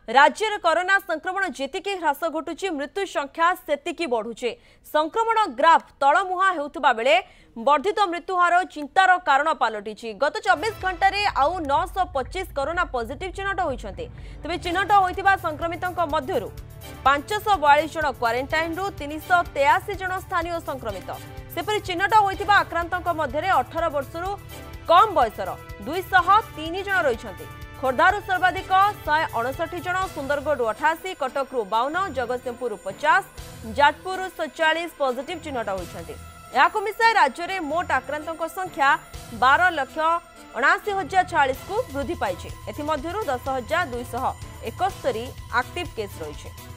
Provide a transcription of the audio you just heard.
राज्य में कोरोना संक्रमण जेतिकी ह्रास घटुची मृत्यु संख्या सेतिकी बढ़ुचे। संक्रमण ग्राफ तलमुहा हेउथबा बेले वर्धित मृत्यु हार चिंतार कारण पलटिछि। गत 24 घंटे आउ 925 कोरोना पॉजिटिव चिन्हट होइछन्ते। तबे चिन्हट होइतिबा संक्रमितों मध्यरु 542 जन क्वारंटाइन रु 383 जन स्थानीय संक्रमित। सेपरि चिन्हट होइतिबा आक्रांतों मध्यरे 18 वर्षरु कम बयसर 203 जन रहिछन्ते। खोर्धारू सर्वाधिक 159 जन, सुंदरगढ़ 88, कटक 52, जगतसिंहपुर 50, जाजपुर 47 पॉजिटिव चिन्हट होइछन्ते। याको मिसाय राज्य में मोट आक्रांतों संख्या 12,79,040 को वृद्धि पाइछे। एथि मध्यरु 10,271 एक्टिव केस रहिछे।